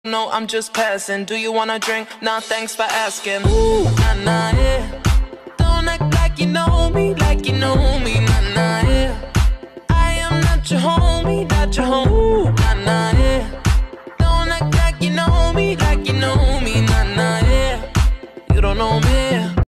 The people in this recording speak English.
No, I'm just passing. Do you wanna drink? Nah, thanks for asking. Ooh, nah, nah, yeah. Don't act like you know me, like you know me, nah, nah, yeah. I am not your homie, not your home. Ooh, nah, nah, yeah. Don't act like you know me, like you know